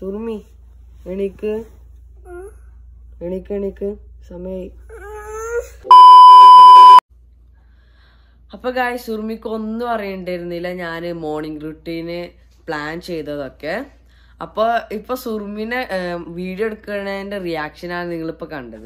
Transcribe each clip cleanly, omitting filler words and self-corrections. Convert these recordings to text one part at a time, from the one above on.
സുറുമി എണീക്ക് എണീക്ക് എണീക്ക് സമയായി. അപ്പൊ ഗായ്സ് സുറുമിക്ക് ഒന്നും അറിയണ്ടായിരുന്നില്ല ഞാൻ മോർണിംഗ് റുട്ടീന് പ്ലാൻ ചെയ്തതൊക്കെ. അപ്പൊ ഇപ്പൊ സുറുമിനെ വീഡിയോ എടുക്കുന്നതിന്റെ റിയാക്ഷനാണ് നിങ്ങളിപ്പോ കണ്ടത്.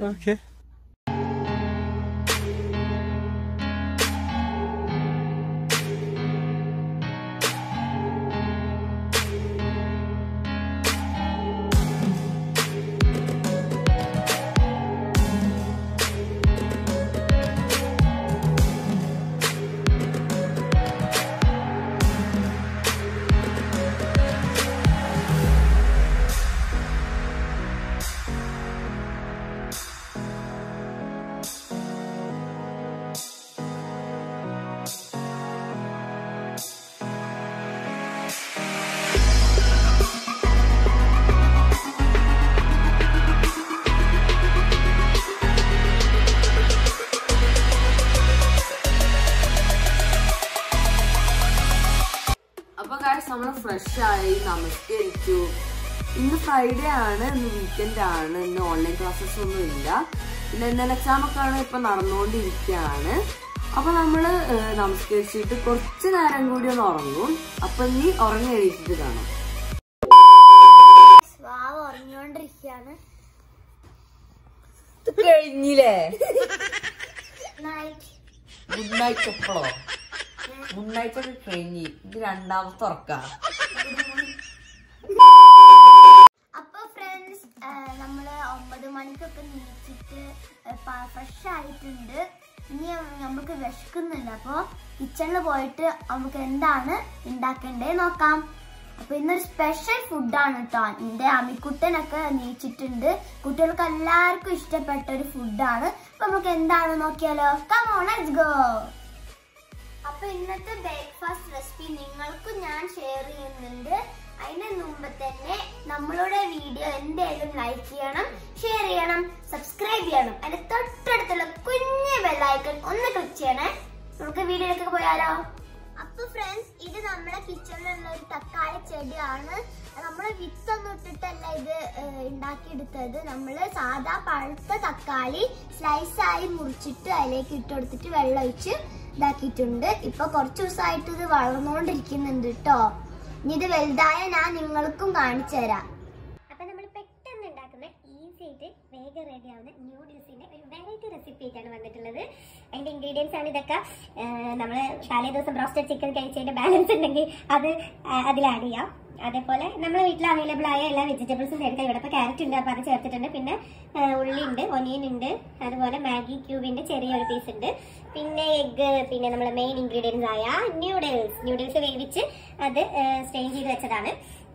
നമ്മള് ഫ്രഷ് ആയി നമസ്കരിച്ചു. ഇന്ന് ഫ്രൈഡേ ആണ്, ഇന്ന് വീക്കെൻഡ് ആണ്, ഇന്ന് ഓൺലൈൻ ക്ലാസ്സസ് ഒന്നും ഇല്ല. പിന്നെ ഇന്നലെ എക്സാം ഒക്കെ ആണ് ഇപ്പൊ നടന്നുകൊണ്ടിരിക്കുകയാണ്. അപ്പൊ നമ്മള് നമസ്കരിച്ചിട്ട് കുറച്ചു നേരം കൂടി ഒന്ന് ഉറങ്ങും. അപ്പൊ നീ ഉറങ്ങി എണീറ്റിട്ട് കാണാം. ഉറങ്ങിക്കൊണ്ടിരിക്കുകയാണ്. കഴിഞ്ഞില്ലേ? Good night. എപ്പോഴോ ഗുഡ് നൈറ്റ് ഒക്കെ കഴിഞ്ഞ് ഇത് രണ്ടാമത്തെ ഉറക്കാം. അപ്പൊ ഫ്രണ്ട്സ് നമ്മള് 9 മണിക്കൊക്കെ നീച്ചിട്ട് ഫ്രഷ് ആയിട്ടുണ്ട്. ഇനി നമുക്ക് വിശക്കുന്നില്ല. അപ്പൊ കിച്ചണിൽ പോയിട്ട് നമുക്ക് എന്താണ് ഉണ്ടാക്കേണ്ടത് നോക്കാം. അപ്പൊ ഇന്നൊരു സ്പെഷ്യൽ ഫുഡാണ് കേട്ടോ. എന്റെ അമ്മിക്കുട്ടനൊക്കെ നീച്ചിട്ടുണ്ട്. കുട്ടികൾക്ക് എല്ലാവർക്കും ഇഷ്ടപ്പെട്ട ഒരു ഫുഡാണ്. അപ്പൊ നമുക്ക് എന്താണ് നോക്കിയാലോ? Come on, let's go. അപ്പൊ ഇന്നത്തെ ബ്രേക്ക്ഫാസ്റ്റ് റെസിപ്പി നിങ്ങൾക്കും ഞാൻ ഷെയർ ചെയ്യുന്നുണ്ട്. അതിന് മുമ്പ് തന്നെ നമ്മളുടെ വീഡിയോ എന്തായാലും ലൈക്ക് ചെയ്യണം, ഷെയർ ചെയ്യണം, സബ്സ്ക്രൈബ് ചെയ്യണം. അതിന്റെ തൊട്ടടുത്തുള്ള കുഞ്ഞു ബെല്ലൈക്കൺ ഒന്ന് ക്ലിക്ക് ചെയ്യണേ. നമുക്ക് വീഡിയോയിലേക്ക് പോയാലോ? അപ്പൊ ഫ്രണ്ട്സ്, ഇത് നമ്മുടെ കിച്ചണിലുള്ള ഒരു തക്കാളി ചെടിയാണ്. നമ്മള് വിത്തൊന്നും ഇട്ടിട്ടല്ല ഇത് ഉണ്ടാക്കിയെടുത്തത്. നമ്മള് സാധാ പഴുത്ത തക്കാളി സ്ലൈസായി മുറിച്ചിട്ട് അതിലേക്ക് ഇട്ടുകൊടുത്തിട്ട് വെള്ളം ഒഴിച്ച് ഇതാക്കിയിട്ടുണ്ട്. ഇപ്പൊ കുറച്ച് ദിവസമായിട്ട് ഇത് വളർന്നുകൊണ്ടിരിക്കുന്നുണ്ട് കേട്ടോ. ഇനി ഇത് വലുതായ ഞാൻ നിങ്ങൾക്കും കാണിച്ചു തരാം. അപ്പൊ നമ്മൾ പെട്ടെന്ന് ഉണ്ടാക്കുന്ന ഈസി ആയിട്ട് വേഗം റെഡി ആവുന്ന ന്യൂഡിൽസിന്റെ ഒരു വെറൈറ്റി റെസിപ്പി ആയിട്ടാണ് വന്നിട്ടുള്ളത്. അതിന്റെ ഇൻഗ്രീഡിയൻസ് ആണ് ഇതൊക്കെ. നമ്മൾ തലേ ദിവസം ബ്രോസ്റ്റഡ് ചിക്കൻ കഴിച്ചതിന്റെ ബാലൻസ് ഉണ്ടെങ്കിൽ അത് അതിൽ ആഡ് ചെയ്യാം. അതേപോലെ നമ്മുടെ വീട്ടിൽ അവൈലബിൾ ആയ എല്ലാ വെജിറ്റബിൾസും ചേർക്കാം. ഇവിടെ ഇപ്പോൾ ക്യാരറ്റ് ഉണ്ട്, അപ്പോൾ അത് ചേർത്തിട്ടുണ്ട്. പിന്നെ ഉള്ളി ഉണ്ട്, ഒനിയൻ ഉണ്ട്, അതുപോലെ മാഗി ക്യൂബിന്റെ ചെറിയൊരു പീസ് ഉണ്ട്, പിന്നെ എഗ്ഗ്, പിന്നെ നമ്മളെ മെയിൻ ഇൻഗ്രീഡിയൻസ് ആയ ന്യൂഡിൽസ് വേവിച്ച് അത് സ്ട്രെയിൻ ചെയ്ത് വെച്ചതാണ്.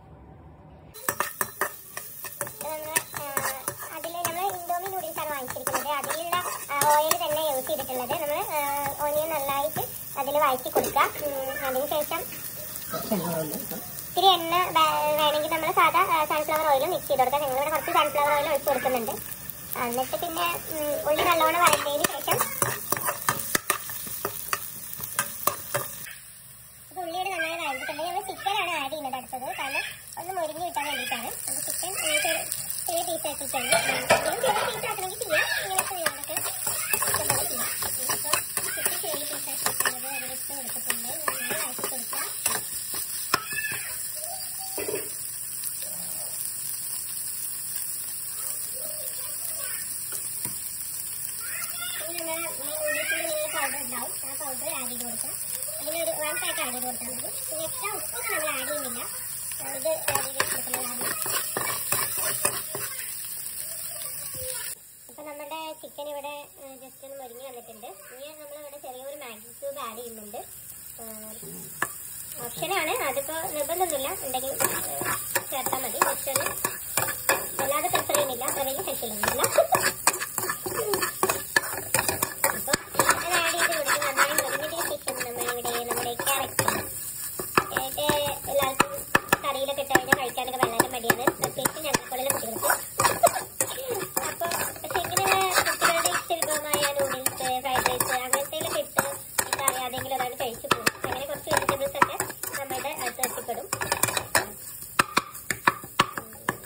അതിൽ നമ്മൾ ഇൻഡോമി നൂഡിൽസ് ആണ് വാങ്ങിച്ചിരിക്കുന്നത്. അതിലുള്ള ഓയിൽ തന്നെ യൂസ് ചെയ്തിട്ടുള്ളത്. നമ്മൾ ഓനിയൻ നന്നായിട്ട് അതിൽ വഴറ്റി കൊടുക്കുക. അതിനുശേഷം ഇത്തിരി എണ്ണ വേണമെങ്കിൽ നമ്മൾ സാധാ സൺഫ്ലവർ ഓയിൽ മിക്സ് ചെയ്ത് കൊടുക്കാം. ഞങ്ങളിവിടെ കുറച്ച് സൺഫ്ലവർ ഓയിൽ ഒഴിച്ച് കൊടുക്കുന്നുണ്ട്. എന്നിട്ട് പിന്നെ ഉള്ളി നല്ലോണം വഴറ്റിയതിന് ശേഷം ഉള്ളിയോട് നന്നായി വഴറ്റിട്ടുണ്ടെങ്കിൽ നമ്മൾ ചിക്കനാണ് ആഡ് ചെയ്യുന്നത് അടുത്തത്. കാരണം ഒന്ന് മുരിഞ്ഞ് കിട്ടാൻ വേണ്ടിയിട്ടാണ്. നമുക്ക് ചിക്കൻ ചെറിയ പീസ് ആക്കിയിട്ടാണ്. ചെറിയ പീസ് ആക്കണമെങ്കിൽ ചെയ്യാം. ഇങ്ങനത്തെ ഞങ്ങൾക്ക് ഇഷ്ടംപോലെ ചെയ്യാം. ഇപ്പോൾ ചിക്കൻ ചെറിയ പീസ് ആക്കിയിട്ടുള്ളത് അതിലിട്ട് കൊടുത്തിട്ടുണ്ട്. നന്നായി വഴറ്റി കൊടുക്കുക. പൗഡർ ഉണ്ടാവും, ആ പൗഡർ ആഡ് ചെയ്ത് കൊടുക്കാം. അതിലൊരു 1 പാക്ക് ആഡ് ചെയ്ത് കൊടുത്താൽ മതി. പിന്നെ എക്സ്ട്രാ ഉപ്പൊന്നും നമ്മൾ ആഡ് ചെയ്യുന്നില്ല. ഇത് ആഡ് ചെയ്ത് കൊടുക്കുന്നത് ആദ്യം. അപ്പം നമ്മുടെ ചിക്കൻ ഇവിടെ ജസ്റ്റ് ഒന്ന് മുരിഞ്ഞ് വന്നിട്ടുണ്ട്. ഇനി നമ്മളിവിടെ ചെറിയൊരു മാഗി ക്യൂബ് ആഡ് ചെയ്യുന്നുണ്ട്. ഓപ്ഷനാണ്, അതിപ്പോൾ നിർബന്ധമൊന്നുമില്ല, ഉണ്ടെങ്കിൽ ചേർത്താൽ മതി. ജസ്റ്റ് ഒന്ന് അല്ലാതെ പ്രിഫർ ചെയ്യുന്നില്ല, അത്ര വലിയ ഹെൽത്തിലൊന്നുമില്ല. എല്ലാവർക്കും കറിയിലൊക്കെ ഇട്ട് കഴിഞ്ഞാൽ കഴിക്കാനൊക്കെ വളരെ മടിയാണ്, പ്രത്യേകിച്ച് ഞങ്ങൾക്കുള്ള കുട്ടികൾക്ക്. അപ്പോൾ പക്ഷേ ഇങ്ങനെയുള്ള കുട്ടികളുടെ ഇഷ്ടവിഭവമായ നൂഡിൽസ്, ഫ്രൈഡ് റൈസ് അങ്ങനത്തേലൊക്കെ ഇട്ട് എന്താ അറിയാതെങ്കിലും ഒരാൾ കഴിച്ചു പോകും. അങ്ങനെ കുറച്ച് വെജിറ്റബിൾസ് ഒക്കെ നമ്മളുടെ അടുത്ത് എത്തിപ്പെടും.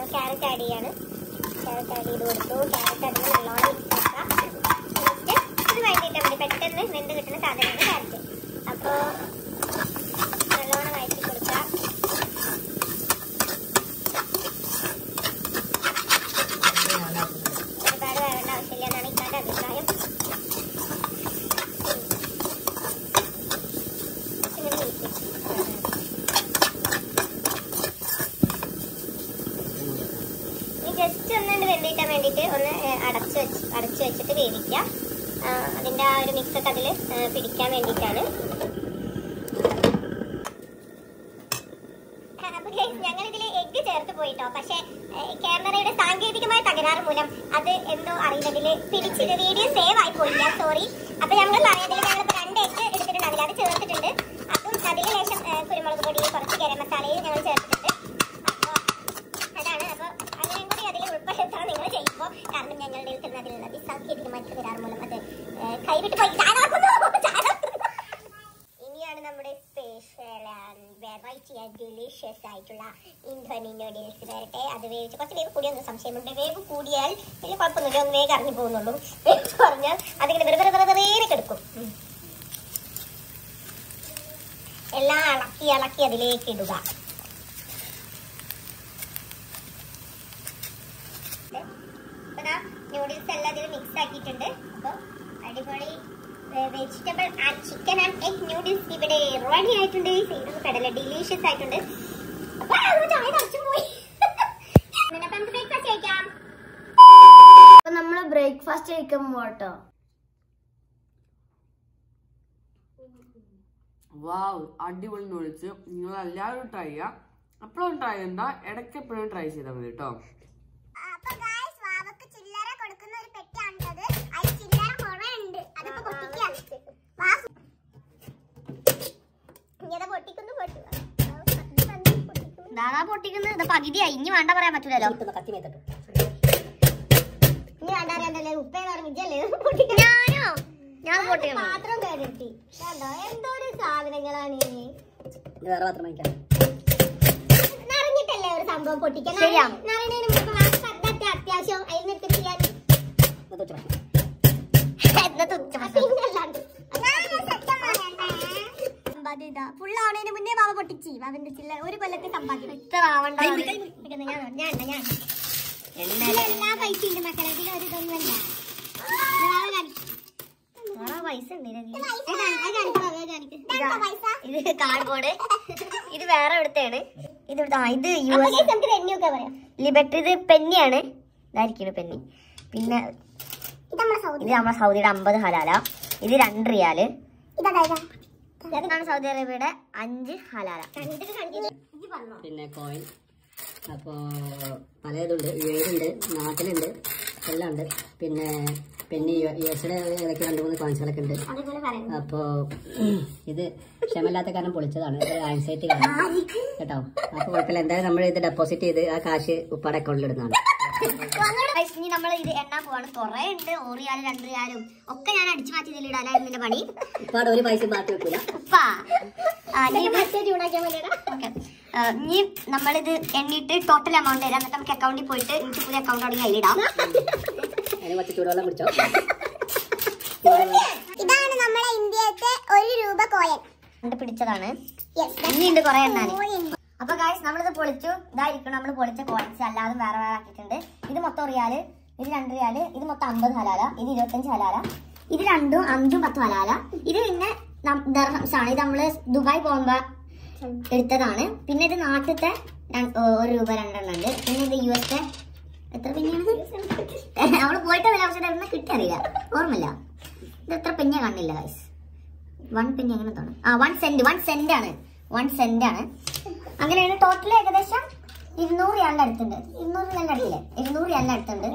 ക്യാരറ്റ് ആഡ് ചെയ്യാണ്. ക്യാരറ്റ് ആഡ് ചെയ്ത് കൊടുത്തു. ക്യാരറ്റ് അതിന് നല്ലോണം മിക്സ് ആക്കാം. ഇത് വഴറ്റിയിട്ടാൽ മതി, പെട്ടെന്ന് വെന്ത് കിട്ടുന്ന സാധനമാണ് ക്യാരറ്റ്. അപ്പോൾ നല്ലോണം വഴറ്റി കൊടുക്കാം. ഒരുപാട് വേവേണ്ട ആവശ്യമില്ല എന്നാണ് ഇക്കാന്റെ അഭിപ്രായം. ജസ്റ്റ് ഒന്നുകൊണ്ട് വെന്തിട്ടാൻ വേണ്ടിയിട്ട് ഒന്ന് അടച്ചു വെച്ചിട്ട് വേവിക്കുക. അതിൻ്റെ ആ ഒരു മിക്സൊക്കെ അതിൽ പിടിക്കാൻ വേണ്ടിയിട്ടാണ്. ഞങ്ങളിതിൽ എഗ്ഗ് ചേർത്ത് പോയിട്ടോ, പക്ഷേ ക്യാമറയുടെ സാങ്കേതികമായ തകരാറ് മൂലം അത് എന്തോ അറിയുന്നതിൽ പിടിച്ചത് വീഡിയോ സേവ് ആയി പോയില്ല, സോറി. അപ്പൊ ഞങ്ങൾ പറയുന്നതിൽ ഞങ്ങളിപ്പോൾ 2 എഗ്ഗ് എടുത്തിട്ടുണ്ട്, അതിൽ അത് ചേർത്തിട്ടുണ്ട്. അപ്പം അതിൽ ശേഷം കുരുമുളക് പൊടി, കുറച്ച് ഗരം മസാലയും ഞങ്ങൾ ചേർത്തിട്ടുണ്ട്. അപ്പോൾ അതാണ്. അപ്പോൾ അങ്ങനെയും കൂടി അതിൽ ഉൾപ്പെടുത്താൻ നിങ്ങൾ ചെയ്യുമ്പോൾ, കാരണം ഞങ്ങളുടെ അതിലുള്ളത് സാങ്കേതികമായ തകരാറ് മൂലം അത് കൈവിട്ട് പോയി. ഇനിയാണ് നമ്മുടെ സ്പെഷ്യൽ വെറൈറ്റി ആൻഡ് ഡെലിഷ്യസ് ആയിട്ടുള്ള ഇൻഡോമി നൂഡിൽസ് വരട്ടെ. അത് വേവിച്ച് കുറച്ച് വേവ് കൂടിയൊന്നും സംശയമുണ്ട്. വേവ് കൂടിയാൽ വലിയ കുഴപ്പമൊന്നുമില്ല, ഒന്ന് വേഗം അറിഞ്ഞു പോകുന്നുള്ളൂ. വേവ് പറഞ്ഞാൽ അതിങ്ങനെ വെറുതെ കിടക്കും. എല്ലാം ഇളക്കി അതിലേക്ക് ഇടുക. നൂഡിൽസ് എല്ലാം അതിൽ മിക്സ് ആക്കിയിട്ടുണ്ട്. അപ്പോൾ അടിപൊളി vegetable and chicken and egg noodles ഇവിടെ റെഡി ആയിട്ടുണ്ട്. ഇതൊന്നും കടല ഡെലീഷ്യസ് ആയിട്ടുണ്ട്. അപ്പോൾ ചായ കുറച്ചും പോയി. നമുക്ക് ബ്രേക്ക്ഫാസ്റ്റ് കഴിക്കാം. അപ്പൊ നമ്മള് ബ്രേക്ക്ഫാസ്റ്റ് കഴിക്കാൻ പോട്ടോ. വാവ്, അടിപൊളി നൂഡിൽസ്. നിങ്ങൾ എല്ലാവരും ട്രൈ ചെയ്യാം. എപ്പോഴും ട്രൈ ചെയ്യണ്ട, ഇടയ്ക്ക് എപ്പോഴും ട്രൈ ചെയ്താൽ മതി കേട്ടോ. ചില്ലറ കൊടുക്കുന്ന ഒരു പെട്ടിയാണത്. അതിൽ ചില്ലറ കുറേ ഉണ്ട്. അതൊക്കെ പൊട്ടിക്കാം. പൊട്ടിക്കുന്നത് പകുതിയായി. ഇനി വേണ്ട പറയാൻ പറ്റൂലല്ലോ. ഇനി വേണ്ട അറിയാണ്ടല്ലേ, ഉപ്പേറിഞ്ഞല്ലേ ഞാനോ? ഞാൻ പൊട്ടിക്കണം. പാത്രം കേട്ടി എന്തോ ഒരു സാധനങ്ങളാണ് നിറഞ്ഞിട്ടല്ലേ ഒരു സംഭവം പൊട്ടിക്കാൻ. അത്യാവശ്യം അതിൽ നിർത്തി ചെയ്യാൻ ഫുള്ളാവണതിന് മുന്നേ ബാബ പൊട്ടിച്ച് ബാബന്റെ ചില്ല ഒരു കൊല്ലത്തെ സമ്പാദ്യം ഇത്ര ആവണ്ട. എല്ലാ പൈസ മക്കളെ, ഇതിലൊരു ഇതൊന്നുമല്ല. പൈസ ഇത് കാർഡ്ബോർഡ്, ഇത് വേറെ എവിടുത്തെയാണ്. ഇത് ലിബർട്ടി, ഇത് പെന്നിയാണ്. ഇതായിരിക്കും പെന്നി. പിന്നെ ഇത് നമ്മുടെ സൗദിയുടെ 50 ഹലാല. ഇത് 2 റിയാല്. ഇതാണ് സൗദി അറേബ്യയുടെ 5 ഹലാല. പിന്നെ കോയിൻ. അപ്പോൾ പലതുണ്ട്, UAE-ണ്ട്, നാട്ടിലുണ്ട്, എല്ലാം ഉണ്ട്. പിന്നെ US-ടെ ഇടയ്ക്ക് 2-3 കോയിൻസുകളൊക്കെ ഉണ്ട്. അപ്പോൾ ഇത് ക്ഷമല്ലാത്ത കാരണം പൊളിച്ചതാണ്, ആൻസൈറ്റി കാരണം കേട്ടോ. അപ്പോൾ കുഴപ്പമില്ല, എന്തായാലും നമ്മൾ ഇത് ഡെപ്പോസിറ്റ് ചെയ്ത് ആ കാശ് ഉപ്പാടെ അക്കൗണ്ടിൽ ഇടുന്നതാണ്. ഇനി നമ്മൾ ഇത് എണ്ണാൻ പോവാണ്. കുറെ ഉണ്ട്, 1 റിയാലും 2 റിയാലും ഒക്കെ ഞാൻ അടിച്ചു മാറ്റി ഇതിൽ ഇടാനായിരുന്നു എന്റെ പണി. ഉപ്പാടെ ഒരു പൈസ മാറ്റി വെക്കില്ല. ഇനി നമ്മളിത് എണ്ണിട്ട് ടോട്ടൽ എമൗണ്ട് തരാം. എന്നിട്ട് നമുക്ക് അക്കൗണ്ടിൽ പോയിട്ട് എനിക്ക് പുതിയ അക്കൗണ്ട് തുടങ്ങി അതിലിടാം. അതിന് കുറച്ച് ചൂടുവെള്ളം കുടിച്ചോ. ഇതാണ് നമ്മളെ ഇന്ത്യത്തെ 1 രൂപ കോയിൻ. പിടിച്ചതാണ്. ഇനിയുണ്ട് കുറെ എണ്ണാൻ. അപ്പൊ ഗായ്സ്, നമ്മളിത് പൊളിച്ചു. ഇതായിരിക്കണം നമ്മൾ പൊളിച്ച കോയിൻസ്. അല്ലാതെ വേറെ ആക്കിയിട്ടുണ്ട്. ഇത് മൊത്തം റിയാല്, ഇത് 2 റിയാല്, ഇത് മൊത്തം 50 ഹലാല, ഇത് 25 ഹലാല, ഇത് 2ഉം 5ഉം 10 ഹലാല. ഇത് പിന്നെ ദർഹംസ് ആണ്. ഇത് നമ്മള് ദുബായ് പോകുമ്പോ എടുത്തതാണ്. പിന്നെ ഇത് നാട്ടിലത്തെ 1 രൂപ 2 എണ്ണം ഉണ്ട്. പിന്നെ ഇത് US-ത്തെ എത്ര പെഞ്ഞാണ് നമ്മള് പോയിട്ട് വില കിട്ടിയറിയില്ല, ഓർമ്മയില്ല. ഇത് എത്ര പെഞ്ഞ കാണില്ല ഗൈസ്. 1 പെഞ്ഞ അങ്ങനെ തോന്നും. 1 സെന്റ് ആണ്. 1 സെന്റ് ആണ്. അങ്ങനെയാണ് ടോട്ടൽ ഏകദേശം 200 റിയാലിന്റെ അടുത്തുണ്ട്. 200 റിയാലിന്റെ അടുത്തില്ലേ? 200 റിയാലിന്റെ അടുത്തുണ്ട്.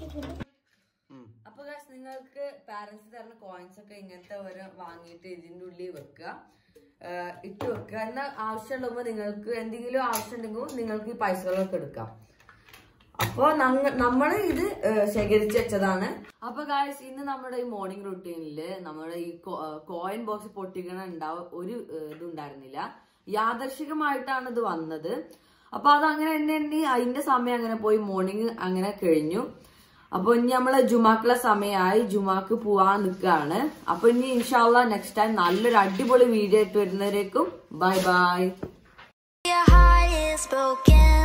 അപ്പൊ നിങ്ങൾക്ക് പാരന്റ്സ് തരുന്ന കോയിൻസ് ഒക്കെ ഇങ്ങനത്തെ വാങ്ങിയിട്ട് ഇതിന്റെ ഉള്ളിൽ വെക്കുക, ഇട്ട് വെക്കുക. എന്നാൽ ആവശ്യമുള്ളപ്പോൾ നിങ്ങൾക്ക് എന്തെങ്കിലും ആവശ്യം ഉണ്ടെങ്കിൽ നിങ്ങൾക്ക് ഈ പൈസകളൊക്കെ എടുക്കാം. അപ്പൊ നമ്മൾ ഇത് ശേഖരിച്ച് വെച്ചതാണ്. അപ്പൊ ഗായ്സ്, ഇന്ന് നമ്മുടെ ഈ മോർണിംഗ് റുട്ടീനില് നമ്മുടെ ഈ കോയിൻ ബോക്സ് പൊട്ടിക്കണ ഒരു ഇതുണ്ടായിരുന്നില്ല. യാദർശികമായിട്ടാണ് ഇത് വന്നത്. അപ്പൊ അത് അങ്ങനെ എണ്ണി അതിന്റെ സമയം അങ്ങനെ പോയി, മോർണിംഗ് അങ്ങനെ കഴിഞ്ഞു. അപ്പൊ ഇനി നമ്മള് ജുമാക്കുള്ള സമയമായി, ജുമാക്ക് പോവാൻ നിൽക്കുകയാണ്. അപ്പൊ ഇനി ഇൻഷാ അല്ലാഹ് നെക്സ്റ്റ് ടൈം നല്ലൊരു അടിപൊളി വീഡിയോ ആയിട്ട് വരുന്നവരേക്കും ബൈ ബൈ.